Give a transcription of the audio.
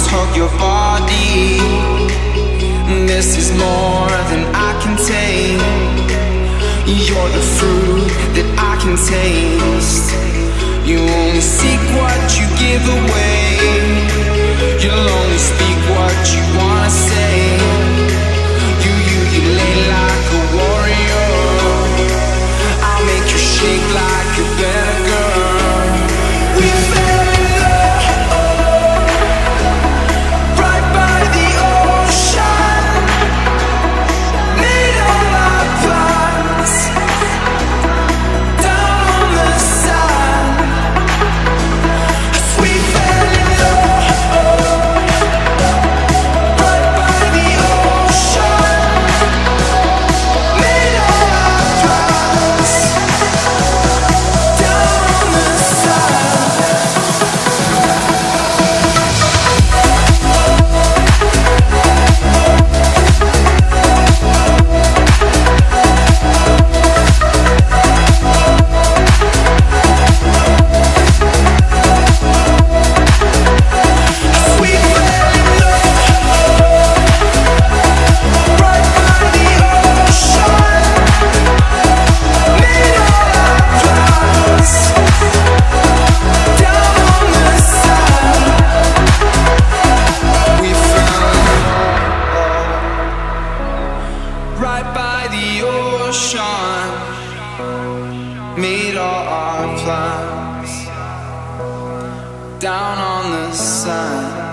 hug your body. This is more than I can take. You're the fruit that I can taste. You only seek what you give away. You'll only speak what you wanna say. You lay like a warrior. I'll make you shake like a better girl. We fell in love right by the ocean. Made all our plans down on the sand. We fell in love right by the ocean. Made all our plans down on the sand. We fell in love right by the ocean. Made all our plans down on the sand. We fell in love right by the ocean. Made all our plans down on the sand.